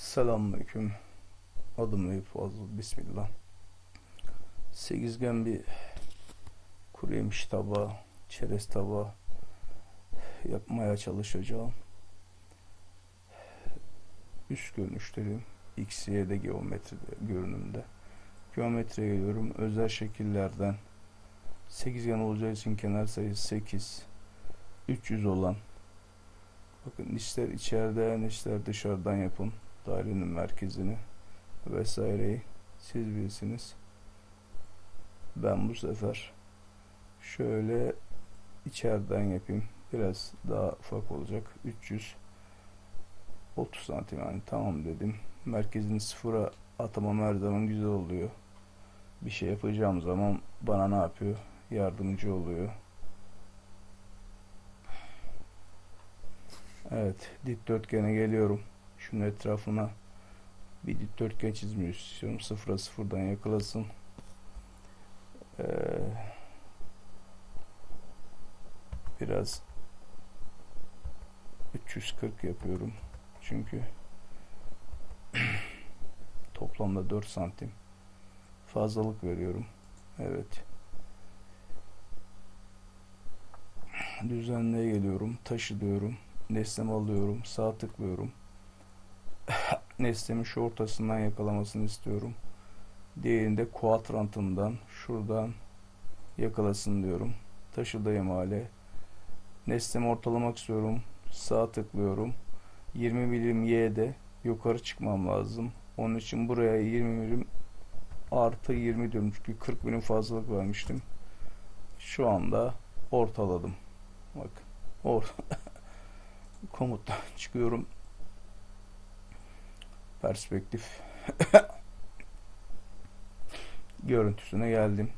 Selamünaleyküm. Adım Eyüp Fazıl. Bismillah. Sekizgen bir kuru yemiş tabağı, çerez tabağı yapmaya çalışacağım. Üst görünüşleri X, Y'de geometri görünümde. Geometriye geliyorum. Özel şekillerden sekizgen olacağı için kenar sayısı 8, 300 olan. Bakın ister içeriden ister dışarıdan yapın. Dairenin merkezini vesaireyi siz bilirsiniz. Ben bu sefer şöyle içeriden yapayım. Biraz daha ufak olacak. 330 santim, yani tamam dedim. Merkezini sıfıra atamam her zaman güzel oluyor. Bir şey yapacağım zaman bana ne yapıyor? Yardımcı oluyor. Evet, dikdörtgene geliyorum. Şunun etrafına bir dikdörtgen çizmeyi istiyorum. Sıfıra sıfırdan yakalasın. Biraz 340 yapıyorum. Çünkü toplamda 4 santim fazlalık veriyorum. Evet. Düzenleye geliyorum. Taşı diyorum. Nesnemi alıyorum. Sağ tıklıyorum. Nesnemin şu ortasından yakalamasını istiyorum. Diğerinde kuadrantından şuradan yakalasın diyorum. Taşıdayım hale. Nesnemi ortalamak istiyorum. Sağ tıklıyorum. 20 milim Y'de yukarı çıkmam lazım. Onun için buraya 20 milim artı 20 diyorum. Çünkü 40 milim fazlalık vermiştim. Şu anda ortaladım. Bak. Komuttan çıkıyorum. Perspektif görüntüsüne geldim.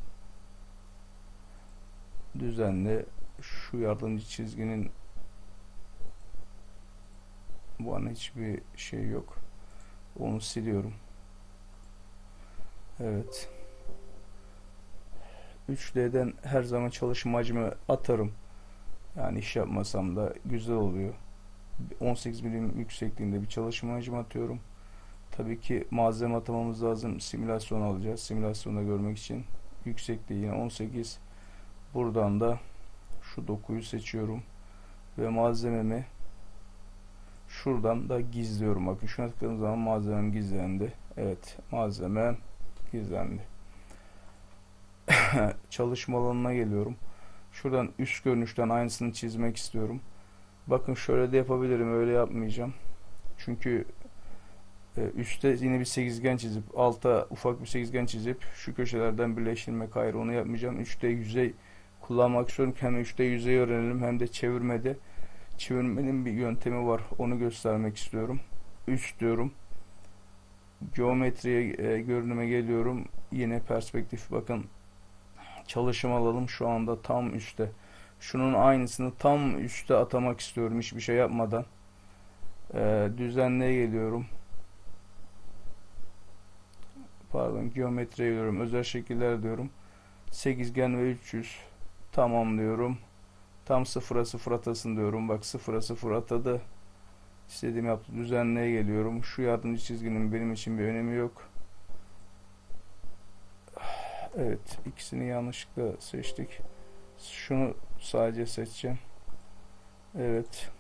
Düzenle şu yardımcı çizginin bana hiçbir şey yok. Onu siliyorum. Evet. 3D'den her zaman çalışma hacmi atarım. Yani iş yapmasam da güzel oluyor. 18 milim yüksekliğinde bir çalışma hacmi atıyorum. Tabii ki malzeme atamamız lazım. Simülasyon alacağız. Simülasyonda görmek için yüksekliği yine 18. Buradan da şu dokuyu seçiyorum. Ve malzememi şuradan da gizliyorum. Bakın şuna tıkladığım zaman malzemem gizlendi. Evet, malzemem gizlendi. Çalışma alanına geliyorum. Şuradan üst görünüşten aynısını çizmek istiyorum. Bakın şöyle de yapabilirim. Öyle yapmayacağım. Çünkü üstte yine bir sekizgen çizip alta ufak bir sekizgen çizip şu köşelerden birleştirmek, hayır onu yapmayacağım. 3D yüzey kullanmak istiyorum ki hem 3D yüzeyi öğrenelim hem de çevirmenin bir yöntemi var, onu göstermek istiyorum. Üst diyorum, geometriye görünüme geliyorum, yine perspektif. Bakın çalışım alalım, şu anda tam üstte. Şunun aynısını tam üstte atamak istiyorum hiçbir şey yapmadan. Düzenleye geliyorum. Pardon, geometriye geliyorum. Özel şekiller diyorum. Sekizgen ve 300 tamam diyorum. Tam sıfıra sıfır atasın diyorum. Bak sıfıra sıfır atadı. İstediğimi yaptı. Düzenleye geliyorum. Şu yardımcı çizginin benim için bir önemi yok. Evet, ikisini yanlışlıkla seçtik. Şunu sadece seçeceğim. Evet.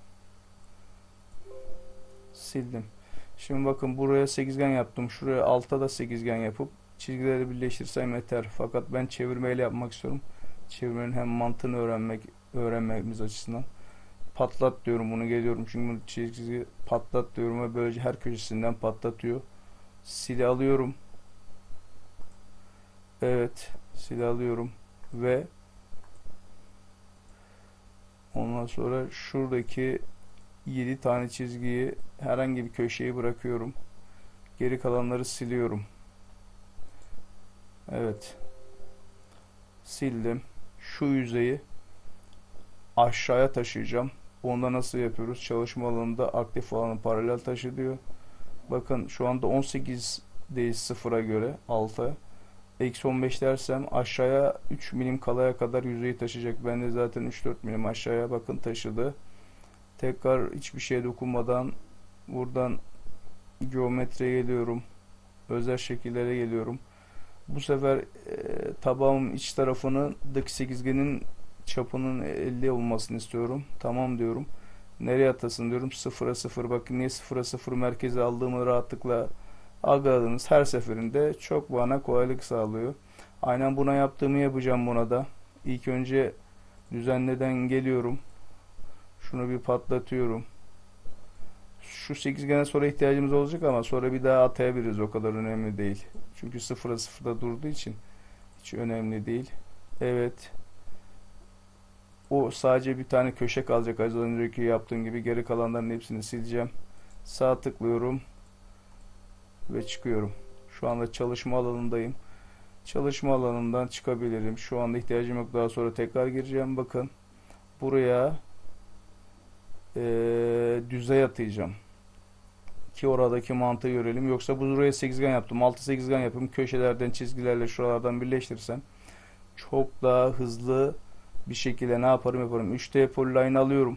Sildim. Şimdi bakın buraya sekizgen yaptım. Şuraya alta da sekizgen yapıp çizgileri birleştirsem yeter. Fakat ben çevirmeyle yapmak istiyorum. Çevirmenin hem mantığını öğrenmemiz açısından. Patlat diyorum, bunu geliyorum. Çünkü bu çizgi patlat diyorum ve böylece her köşesinden patlatıyor. Sil alıyorum. Evet, sil alıyorum ve ondan sonra şuradaki 7 tane çizgiyi herhangi bir köşeyi bırakıyorum. Geri kalanları siliyorum. Evet. Sildim. Şu yüzeyi aşağıya taşıyacağım. Onda nasıl yapıyoruz? Çalışma alanında aktif alanı paralel taşı diyor. Bakın şu anda 18 değil, sıfıra göre alta. Eksi 15 dersem aşağıya 3 milim kalaya kadar yüzeyi taşıyacak. Ben de zaten 3-4 milim aşağıya bakın taşıdı. Tekrar hiçbir şeye dokunmadan buradan Geometriye geliyorum. Özel şekillere geliyorum. Bu sefer tabağın iç tarafının daki sekizgenin çapının 50 olmasını istiyorum. Tamam diyorum. Nereye atasın diyorum. 0'a 0. Bakın niye 0'a 0 merkeze aldığımı rahatlıkla algıladınız. Her seferinde çok bana kolaylık sağlıyor. Aynen buna yaptığımı yapacağım buna da. İlk önce düzenleden geliyorum. Şunu bir patlatıyorum. Şu sekizgene sonra ihtiyacımız olacak ama sonra bir daha atayabiliriz. O kadar önemli değil. Çünkü 0'a 0'da durduğu için hiç önemli değil. Evet. O sadece bir tane köşe kalacak. Az önceki yaptığım gibi geri kalanların hepsini sileceğim. Sağ tıklıyorum ve çıkıyorum. Şu anda çalışma alanındayım. Çalışma alanından çıkabilirim. Şu anda ihtiyacım yok. Daha sonra tekrar gireceğim. Bakın. Buraya düzey atayacağım. Ki oradaki mantığı görelim. Yoksa buraya sekizgen yaptım. 6 sekizgen yapayım. Köşelerden çizgilerle şuralardan birleştirsem çok daha hızlı bir şekilde ne yaparım. 3D polyline alıyorum.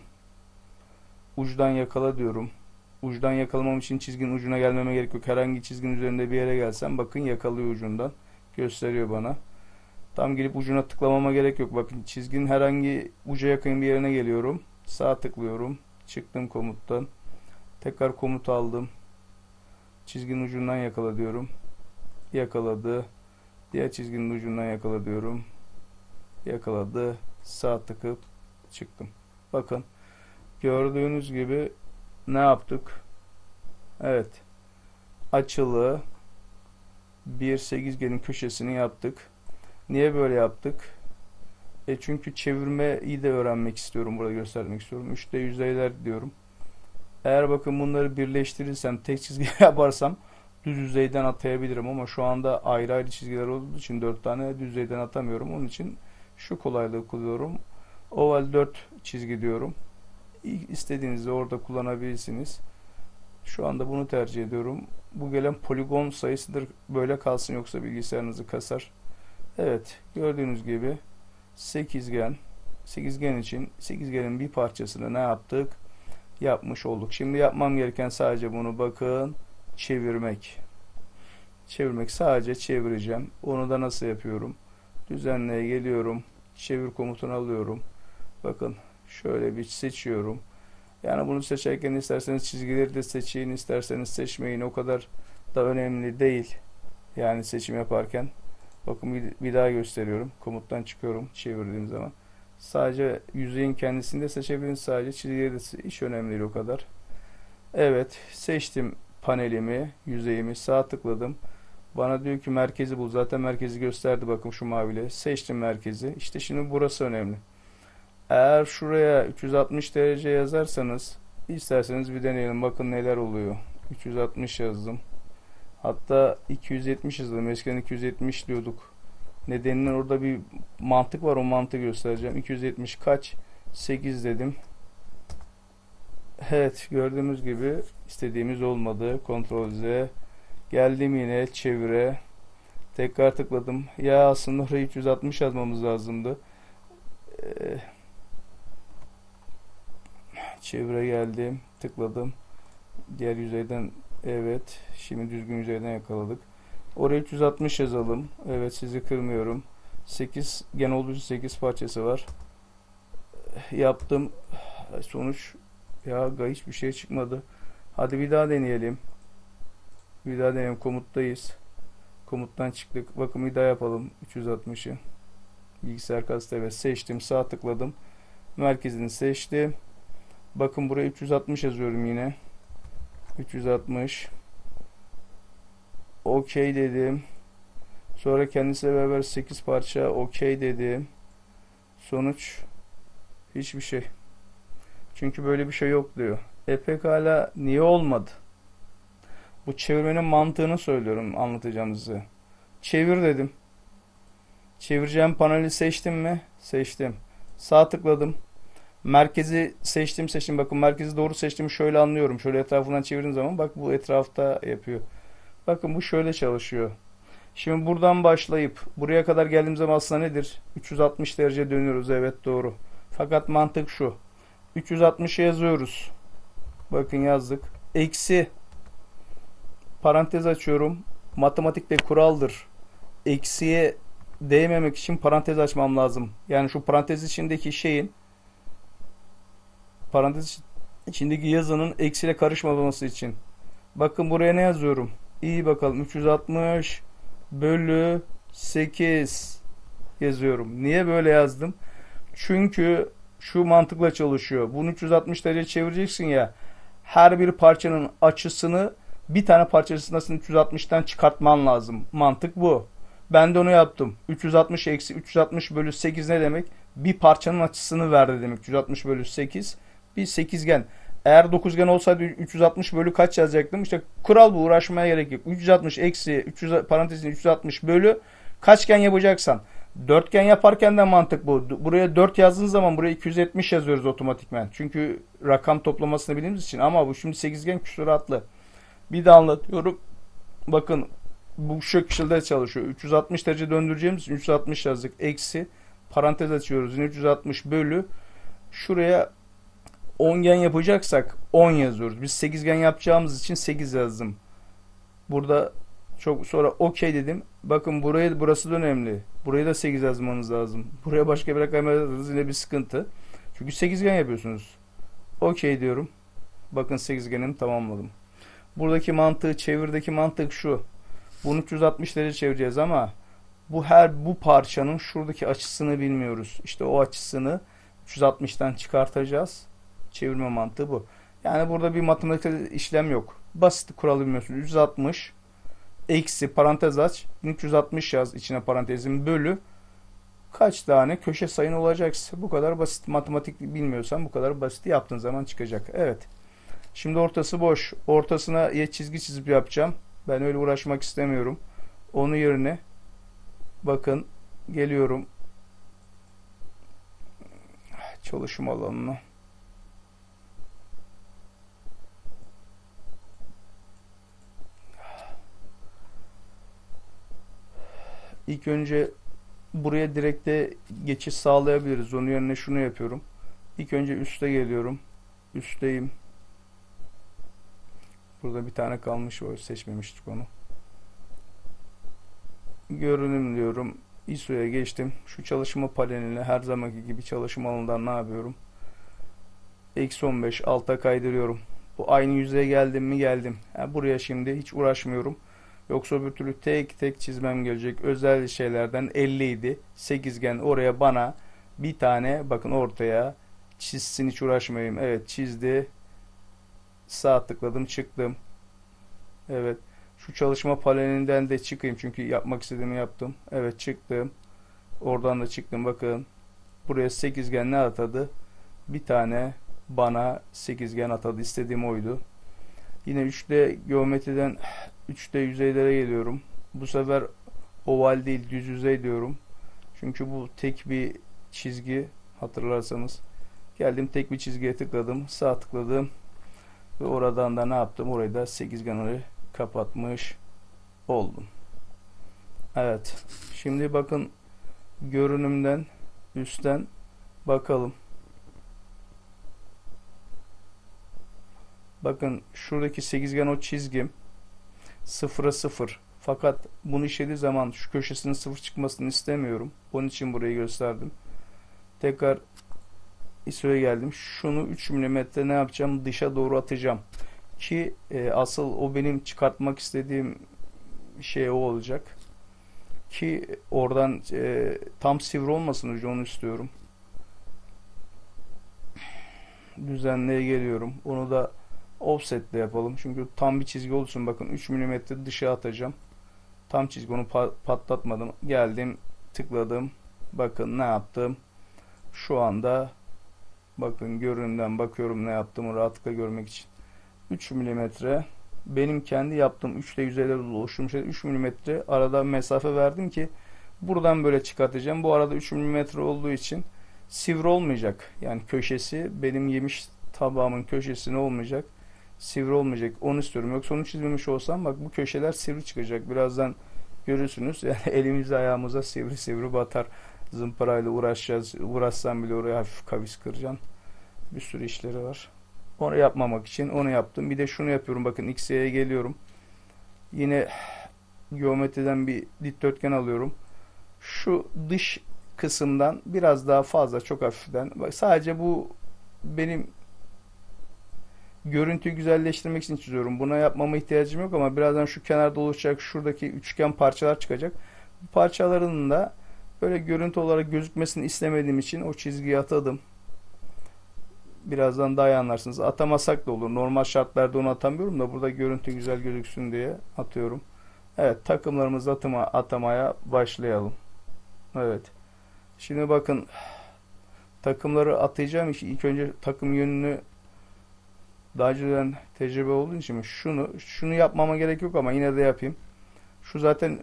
Uçtan yakala diyorum. Uçtan yakalamam için çizginin ucuna gelmeme gerek yok. Herhangi çizginin üzerinde bir yere gelsem bakın yakalıyor ucundan. Gösteriyor bana. Tam gelip ucuna tıklamama gerek yok. Bakın çizginin herhangi uca yakın bir yerine geliyorum. Sağ tıklıyorum. Çıktım komuttan. Tekrar komut aldım. Çizginin ucundan yakala diyorum. Yakaladı. Diğer çizginin ucundan yakala diyorum. Yakaladı. Sağ tıkıp çıktım. Bakın. Gördüğünüz gibi ne yaptık? Evet. Açılı bir sekizgenin köşesini yaptık. Niye böyle yaptık? Çünkü çevirmeyi de öğrenmek istiyorum. Burada göstermek istiyorum. 3D yüzeyler diyorum. Eğer bakın bunları birleştirirsem, tek çizgi yaparsam düz yüzeyden atayabilirim ama şu anda ayrı ayrı çizgiler olduğu için 4 tane düz yüzeyden atamıyorum. Onun için şu kolaylığı kullanıyorum. Oval 4 çizgi diyorum. İstediğinizi orada kullanabilirsiniz. Şu anda bunu tercih ediyorum. Bu gelen poligon sayısıdır. Böyle kalsın yoksa bilgisayarınızı kasar. Evet, gördüğünüz gibi sekizgen için sekizgenin bir parçasını ne yaptık? Yapmış olduk. Şimdi yapmam gereken sadece bunu bakın çevirmek. Sadece çevireceğim. Onu da nasıl yapıyorum? Düzenleye geliyorum. Çevir komutunu alıyorum. Bakın şöyle bir seçiyorum. Yani bunu seçerken isterseniz çizgileri de seçin, isterseniz seçmeyin. O kadar da önemli değil. Yani seçim yaparken. Bakın bir daha gösteriyorum. Komuttan çıkıyorum çevirdiğim zaman. Sadece yüzeyin kendisini de seçebilirsiniz. Sadece çizgileri de hiç önemli değil o kadar. Evet, seçtim panelimi, yüzeyimi, sağ tıkladım. Bana diyor ki merkezi bul. Zaten merkezi gösterdi bakın şu maviyle. Seçtim merkezi. İşte şimdi burası önemli. Eğer şuraya 360 derece yazarsanız isterseniz bir deneyelim. Bakın neler oluyor. 360 yazdım. Hatta 270 yazdım. Eskiden 270 diyorduk. Nedeninden orada bir mantık var. O mantığı göstereceğim. 270 kaç? 8 dedim. Evet, gördüğümüz gibi istediğimiz olmadı. Ctrl Z. Geldim yine çevire. Tekrar tıkladım. Ya aslında oraya 360 yazmamız lazımdı. Çevire geldim. Tıkladım. Diğer yüzeyden evet. Şimdi düzgün yüzeyden yakaladık. Oraya 360 yazalım. Evet, sizi kırmıyorum. 8 gen olduğu için 8 parçası var. Yaptım. Sonuç ya hiçbir şey çıkmadı. Hadi bir daha deneyelim. Bir daha deneyelim. Komuttayız. Komuttan çıktık. Bakın bir daha yapalım. 360'ı. Bilgisayar kasası evet seçtim. Sağ tıkladım. Merkezini seçtim. Bakın buraya 360 yazıyorum yine. 360. OK dedim. Sonra kendisiyle beraber 8 parça OK dedim. Sonuç hiçbir şey. Çünkü böyle bir şey yok diyor. Pekala niye olmadı? Bu çevirmenin mantığını söylüyorum, anlatacağım size. Çevir dedim. Çevireceğim paneli seçtim mi? Seçtim. Sağ tıkladım. Merkezi seçtim. Bakın merkezi doğru seçtim. Şöyle anlıyorum. Şöyle etrafından çevirdiğim zaman bak bu etrafta yapıyor. Bakın bu şöyle çalışıyor. Şimdi buradan başlayıp buraya kadar geldiğim zaman aslında nedir? 360 derece dönüyoruz. Evet doğru. Fakat mantık şu. 360'ı yazıyoruz. Bakın yazdık. Eksi parantez açıyorum. Matematikte kuraldır. Eksiye değmemek için parantez açmam lazım. Yani şu parantez içindeki şeyin, parantez içindeki yazının eksiyle karışmaması için. Bakın buraya ne yazıyorum? İyi bakalım. 360 bölü 8 yazıyorum. Niye böyle yazdım? Çünkü şu mantıkla çalışıyor. Bunu 360 derece çevireceksin ya. Her bir parçanın açısını bir tane parçasının 360'tan çıkartman lazım. Mantık bu. Ben de onu yaptım. 360 eksi 360 bölü 8 ne demek? Bir parçanın açısını verdi demek. 360 bölü 8 bir sekizgen. Eğer dokuzgen olsaydı 360 bölü kaç yazacaktım? İşte kural bu, uğraşmaya gerek yok. 360 eksi 300 parantezin 360 bölü kaçgen yapacaksan. Dörtgen yaparken de mantık bu. Buraya 4 yazdığın zaman buraya 270 yazıyoruz otomatikmen. Çünkü rakam toplamasını bildiğimiz için. Ama bu şimdi sekizgen küsuratlı. Bir de anlatıyorum. Bakın bu şekilde çalışıyor. 360 derece döndüreceğimiz için 360 yazdık. Eksi parantez açıyoruz. Yine 360 bölü. Şuraya ongen yapacaksak 10 yazıyoruz. Biz sekizgen yapacağımız için 8 yazdım. Burada çok sonra okey dedim. Bakın burası da önemli. Buraya da 8 yazmanız lazım. Buraya başka bir rakam yazarsanız yine bir sıkıntı. Çünkü sekizgen yapıyorsunuz. Okey diyorum. Bakın sekizgenimi tamamladım. Buradaki mantığı, çevirdeki mantık şu. Bunu 360 derece çevireceğiz ama bu parçanın şuradaki açısını bilmiyoruz. İşte o açısını 360'tan çıkartacağız. Çevirme mantığı bu. Yani burada bir matematiksel işlem yok. Basit kural bilmiyorsunuz. 360 eksi parantez aç 360 yaz içine parantezin bölü kaç tane köşe sayın olacaksa bu kadar basit. Matematik bilmiyorsan bu kadar basit yaptığın zaman çıkacak. Evet. Şimdi ortası boş. Ortasına çizgi çizip yapacağım. Ben öyle uğraşmak istemiyorum. Onun yerine bakın geliyorum çalışma alanına. İlk önce buraya direkte geçiş sağlayabiliriz. Onun yerine şunu yapıyorum. İlk önce üste geliyorum. Üstteyim. Burada bir tane kalmış var. Seçmemiştik onu. Görünüm diyorum. ISO'ya geçtim. Şu çalışma paneline her zamanki gibi çalışma alanından ne yapıyorum? Eksi 15 alta kaydırıyorum. Bu aynı yüzeye geldim mi geldim. Yani buraya şimdi hiç uğraşmıyorum. Yoksa bir türlü tek tek çizmem gelecek. Özel şeylerden 50 idi. Sekizgen oraya bana bir tane bakın ortaya çizsin, hiç uğraşmayayım. Evet çizdi. Sağ tıkladım çıktım. Evet. Şu çalışma panelinden de çıkayım. Çünkü yapmak istediğimi yaptım. Evet çıktım. Oradan da çıktım. Bakın. Buraya sekizgen ne atadı? Bir tane bana sekizgen atadı. İstediğim oydu. Yine 3D geometriden 3D yüzeylere geliyorum. Bu sefer oval değil düz yüzey diyorum. Çünkü bu tek bir çizgi hatırlarsanız. Geldim tek bir çizgiye tıkladım. Sağ tıkladım. Ve oradan da ne yaptım? Orayı da sekizgenleri kapatmış oldum. Evet. Şimdi bakın görünümden üstten bakalım. Bakın şuradaki sekizgen o çizgim 0'a 0. Fakat bunu işlediği zaman şu köşesinin 0 çıkmasını istemiyorum. Onun için burayı gösterdim. Tekrar ISO'ya geldim. Şunu 3 mm ne yapacağım? Dışa doğru atacağım. Ki asıl o benim çıkartmak istediğim şey o olacak. Ki oradan tam sivri olmasın ucu, onu istiyorum. Düzenleye geliyorum. Onu da offset ile yapalım. Çünkü tam bir çizgi olsun. Bakın 3 mm dışa atacağım. Tam çizgi, onu patlatmadım. Geldim tıkladım. Bakın ne yaptım. Şu anda bakın görünümden bakıyorum ne yaptığımı rahatlıkla görmek için. 3 mm benim kendi yaptığım 3D yüzeyler oluşturmuş şey. 3 mm arada mesafe verdim ki buradan böyle çıkartacağım. Bu arada 3 mm olduğu için sivri olmayacak. Yani köşesi benim yemiş tabağımın köşesi ne olmayacak? Sivri olmayacak. Onu istiyorum. Yoksa onu çizmemiş olsam bak bu köşeler sivri çıkacak. Birazdan görürsünüz. Yani elimize ayağımıza sivri sivri batar. Zımparayla uğraşacağız. Uğraşsam bile oraya hafif kavis kıracaksın. Bir sürü işleri var. Onu yapmamak için onu yaptım. Bir de şunu yapıyorum. Bakın X'ye geliyorum. Yine geometriden bir dikdörtgen alıyorum. Şu dış kısımdan biraz daha fazla, çok hafiften. Bak, sadece bu benim görüntüyü güzelleştirmek için çiziyorum. Buna yapmama ihtiyacım yok ama birazdan şu kenarda oluşacak şuradaki üçgen parçalar çıkacak. Bu parçaların da böyle görüntü olarak gözükmesini istemediğim için o çizgiyi atadım. Birazdan daha iyi anlarsınız. Atamasak da olur. Normal şartlarda onu atamıyorum da burada görüntü güzel gözüksün diye atıyorum. Evet, takımlarımızı atamaya başlayalım. Evet. Şimdi bakın, takımları atacağım için ilk önce takım yönünü, daha önceden tecrübe olduğu için şunu yapmama gerek yok ama yine de yapayım. Şu zaten,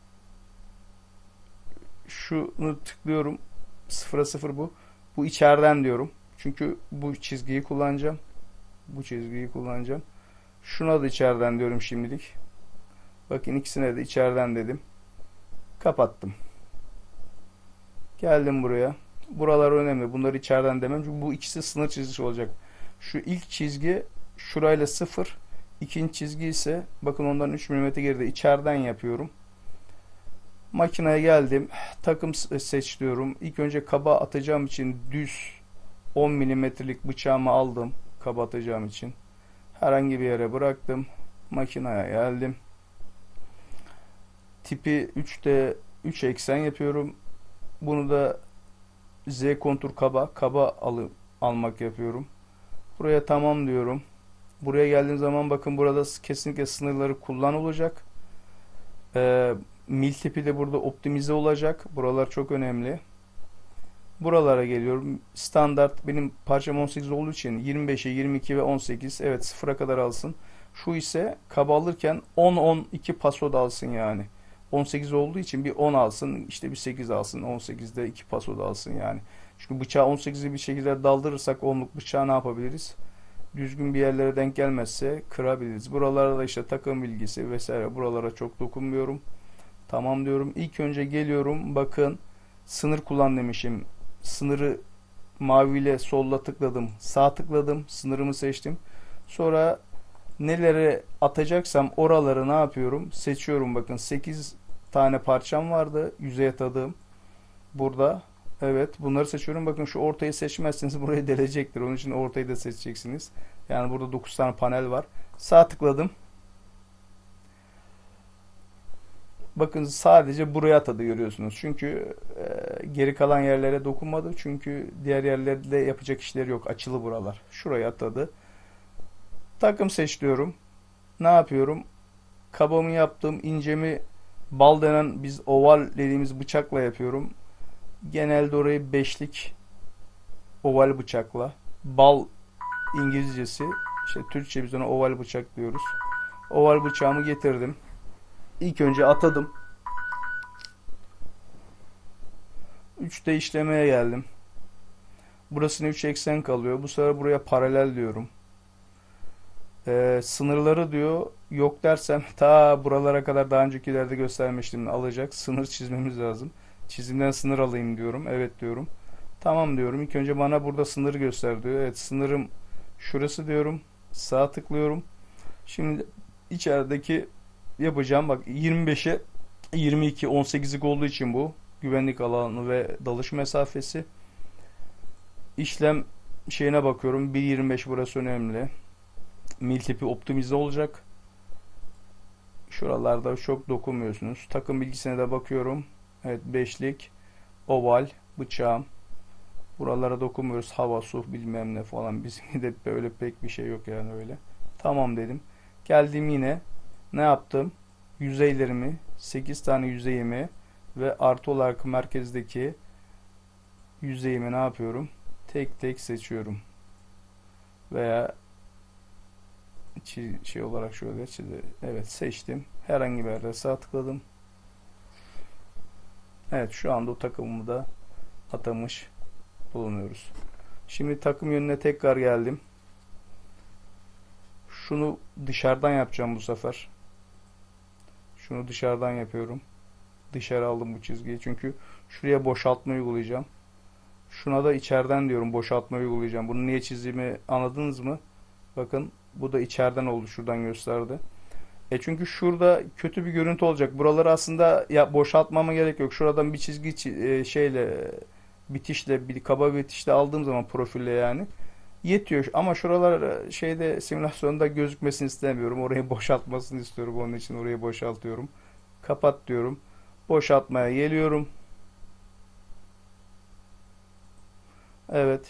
şunu tıklıyorum. 0'a 0 bu. Bu içeriden diyorum. Çünkü bu çizgiyi kullanacağım. Bu çizgiyi kullanacağım. Şuna da içeriden diyorum şimdilik. Bakın, ikisine de içeriden dedim. Kapattım. Geldim buraya. Buralar önemli. Bunları içeriden demem. Çünkü bu ikisi sınır çizgisi olacak. Şu ilk çizgi şurayla 0. İkinci çizgi ise bakın ondan 3 mm geride, içeriden yapıyorum. Makineye geldim. Takım seç diyorum. İlk önce kaba atacağım için düz 10 mm'lik bıçağımı aldım. Kaba atacağım için. Herhangi bir yere bıraktım. Makineye geldim. Tipi 3'te 3 eksen yapıyorum. Bunu da Z kontur kaba almak yapıyorum. Buraya tamam diyorum. Buraya geldiğim zaman bakın, burada kesinlikle sınırları kullan olacak. Mil tipi de burada optimize olacak. Buralar çok önemli. Buralara geliyorum. Standart benim parçam 18 olduğu için 25'e 22 ve 18. Evet, 0'a kadar alsın. Şu ise kaba alırken 10-12 paso da alsın yani. 18 olduğu için bir 10 alsın, işte bir 8 alsın. 18'de 2 paso da alsın yani. Çünkü bıçağı 18'i bir şekilde daldırırsak 10'luk bıçağı ne yapabiliriz? Düzgün bir yerlere denk gelmezse kırabiliriz. Buralarda da işte takım bilgisi vesaire, buralara çok dokunmuyorum. Tamam diyorum. İlk önce geliyorum. Bakın, sınır kullan demişim. Sınırı maviyle solla tıkladım. Sağ tıkladım. Sınırımı seçtim. Sonra nelere atacaksam oraları ne yapıyorum? Seçiyorum. Bakın, 8 tane parçam vardı. Yüzeye atadığım. Burada. Evet, bunları seçiyorum. Bakın, şu ortayı seçmezseniz burayı delecektir. Onun için ortayı da seçeceksiniz. Yani burada 9 tane panel var. Sağ tıkladım. Bakın, sadece buraya atadı, görüyorsunuz. Çünkü geri kalan yerlere dokunmadı. Çünkü diğer yerlerde yapacak işleri yok. Açılı buralar. Şuraya atadı. Takım seç diyorum. Ne yapıyorum? Kabamı yaptım. İncemi bal denen, biz oval dediğimiz bıçakla yapıyorum. Genelde orayı beşlik oval bıçakla. Bal İngilizcesi. İşte Türkçe biz ona oval bıçak diyoruz. Oval bıçağımı getirdim. İlk önce atadım. 3'te işlemeye geldim. Burasına 3 eksen kalıyor. Bu sefer buraya paralel diyorum. Sınırları diyor, yok dersem ta buralara kadar daha öncekilerde göstermiştim, alacak. Sınır çizmemiz lazım. Çizimden sınır alayım diyorum. Evet diyorum. Tamam diyorum. İlk önce bana burada sınırı göster diyor. Evet, sınırım şurası diyorum. Sağ tıklıyorum. Şimdi içerideki yapacağım. Bak, 25'e 22, 18'lik olduğu için bu. Güvenlik alanı ve dalış mesafesi. İşlem şeyine bakıyorum. 1.25 burası önemli. Mil tipi optimize olacak. Şuralarda çok dokunmuyorsunuz. Takım bilgisine de bakıyorum. Evet, beşlik, oval, bıçağım. Buralara dokunmuyoruz. Hava, su, bilmem ne falan. Bizim de böyle pek bir şey yok yani öyle. Tamam dedim. Geldim yine. Ne yaptım? Yüzeylerimi, 8 tane yüzeyimi ve artı olarak merkezdeki yüzeyimi ne yapıyorum? Tek tek seçiyorum. Veya şey olarak şöyle evet, seçtim. Herhangi bir yerde sağ tıkladım. Evet, şu anda o takımımı da atamış bulunuyoruz. Şimdi takım yönüne tekrar geldim. Şunu dışarıdan yapacağım bu sefer. Şunu dışarıdan yapıyorum. Dışarı aldım bu çizgiyi. Çünkü şuraya boşaltma uygulayacağım. Şuna da içeriden diyorum, boşaltma uygulayacağım. Bunu niye çizdiğimi anladınız mı? Bakın, bu da içeriden oldu. Şuradan gösterdi. Çünkü şurada kötü bir görüntü olacak. Buraları aslında ya boşaltmama gerek yok. Şuradan bir çizgi şeyle bitişle bir kaba bitişle aldığım zaman profille yani yetiyor. Ama şuralar şeyde simülasyonda gözükmesini istemiyorum. Orayı boşaltmasını istiyorum. Onun için orayı boşaltıyorum. Kapat diyorum. Boşaltmaya geliyorum. Evet.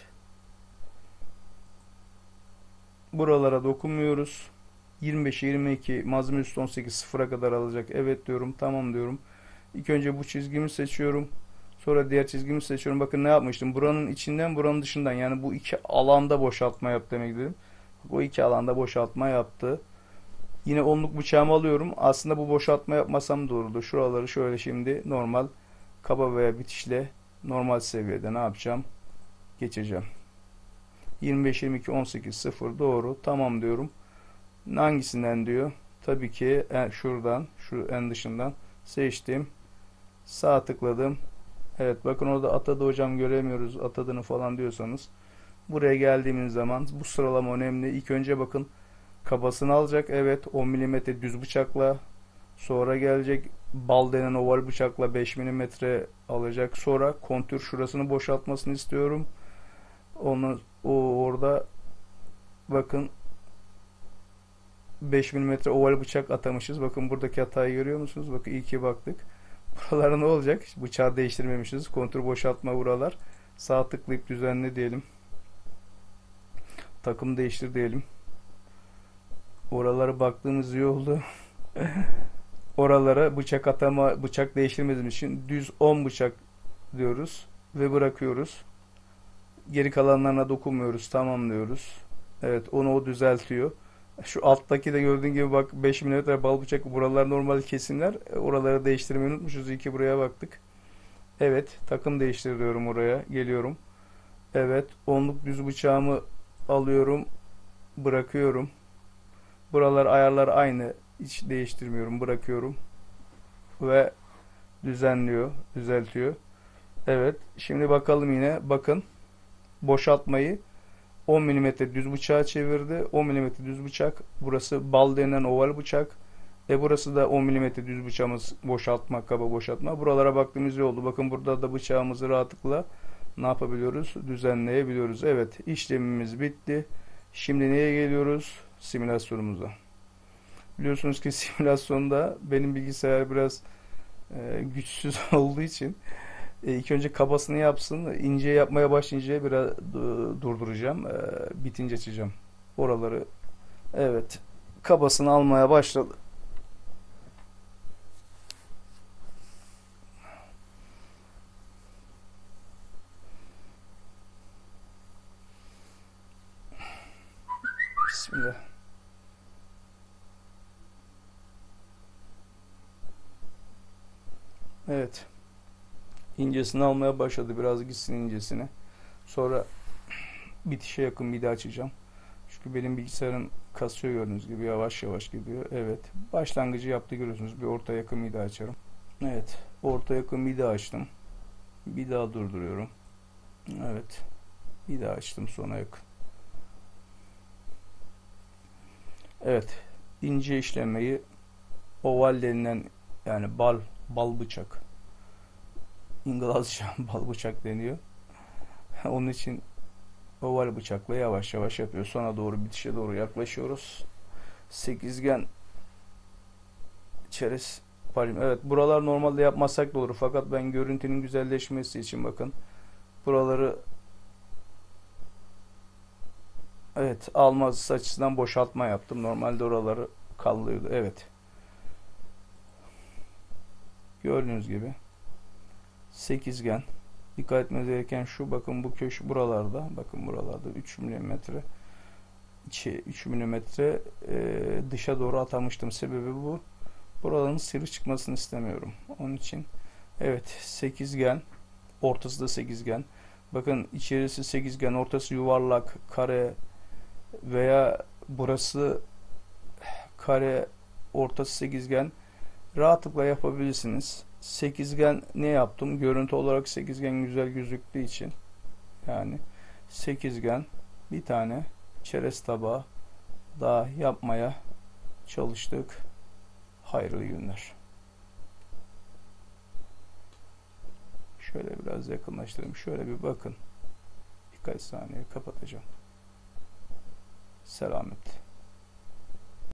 Buralara dokunmuyoruz. 25'e 22 malzeme üstü 18 sıfıra kadar alacak. Evet diyorum. Tamam diyorum. İlk önce bu çizgimi seçiyorum. Sonra diğer çizgimi seçiyorum. Bakın ne yapmıştım. Buranın içinden buranın dışından. Yani bu iki alanda boşaltma yap demek dedim. Bu iki alanda boşaltma yaptı. Yine onluk bıçağımı alıyorum. Aslında bu boşaltma yapmasam da olurdu. Şuraları şöyle şimdi normal kaba veya bitişle normal seviyede ne yapacağım? Geçeceğim. 25, 22, 18, 0 doğru. Tamam diyorum. Hangisinden diyor? Tabii ki şuradan, şu en dışından seçtim. Sağ tıkladım. Evet bakın orada atadı hocam göremiyoruz atadığını falan diyorsanız. Buraya geldiğimiz zaman bu sıralama önemli. İlk önce bakın kabasını alacak. Evet 10 milimetre düz bıçakla. Sonra gelecek bal denen oval bıçakla 5 milimetre alacak. Sonra kontür şurasını boşaltmasını istiyorum. Orada bakın 5 milimetre oval bıçak atamışız. Bakın buradaki hatayı görüyor musunuz? Bakın iyi ki baktık. Buralara ne olacak? Bıçağı değiştirmemişiz. Kontür boşaltma buralar. Sağ tıklayıp düzenle diyelim. Takım değiştir diyelim. Oralara baktığımız iyi oldu. Oralara bıçak atama, bıçak değiştirmediğimiz için düz 10 bıçak diyoruz ve bırakıyoruz. Geri kalanlarına dokunmuyoruz. Tamam diyoruz. Evet onu o düzeltiyor. Şu alttaki de gördüğün gibi bak 5 milimetre bal bıçak. Buralar normal kesimler. Oraları değiştirmeyi unutmuşuz. İyi ki buraya baktık. Evet takım değiştiriyorum oraya. Geliyorum. Evet onluk düz bıçağımı alıyorum. Bırakıyorum. Buralar ayarlar aynı. Hiç değiştirmiyorum. Bırakıyorum. Ve düzenliyor. Düzeltiyor. Evet. Şimdi bakalım yine. Bakın. Boşaltmayı 10 milimetre düz bıçağa çevirdi. 10 milimetre düz bıçak. Burası bal denen oval bıçak. Burası da 10 milimetre düz bıçağımız boşaltma, kaba boşaltma. Buralara baktığımız iyi oldu. Bakın burada da bıçağımızı rahatlıkla ne yapabiliyoruz? Düzenleyebiliyoruz. Evet, işlemimiz bitti. Şimdi neye geliyoruz? Simülasyonumuza. Biliyorsunuz ki simülasyonda benim bilgisayar biraz güçsüz olduğu için ilk önce kabasını yapsın. İnce yapmaya başlayınca biraz durduracağım. Bitince açacağım. Oraları evet kabasını almaya başladı. Bismillah. Evet. İncesini almaya başladı. Biraz gitsin incesine. Sonra bitişe yakın bir daha açacağım. Çünkü benim bilgisayarın kasıyor gördüğünüz gibi yavaş yavaş gidiyor. Evet. Başlangıcı yaptı görüyorsunuz. Bir orta yakın bir daha açarım. Evet. Orta yakın bir daha açtım. Bir daha durduruyorum. Evet. Bir daha açtım sona yakın. Evet. İnce işlemeyi oval denilen yani bal bıçak. İngilizce bal bıçak deniyor. Onun için oval bıçakla yavaş yavaş yapıyor. Sona doğru bitişe doğru yaklaşıyoruz. Sekizgen çerez palim. Evet buralar normalde yapmasak da olur. Fakat ben görüntünün güzelleşmesi için bakın. Buraları evet almaz açısından boşaltma yaptım. Normalde oraları kallıyordu. Evet. Gördüğünüz gibi. Sekizgen. Dikkat etmeniz gereken şu bakın bu köşe buralarda bakın buralarda 3 milimetre 3 milimetre dışa doğru atamıştım. Sebebi bu. Buraların sivri çıkmasını istemiyorum. Onun için evet sekizgen ortası da sekizgen. Bakın içerisi sekizgen ortası yuvarlak kare veya burası kare ortası sekizgen rahatlıkla yapabilirsiniz. Sekizgen ne yaptım? Görüntü olarak sekizgen güzel gözüktüğü için yani sekizgen bir tane çerez tabağı daha yapmaya çalıştık. Hayırlı günler. Şöyle biraz yakınlaştırayım. Şöyle bir bakın. Birkaç saniye kapatacağım. Selamet.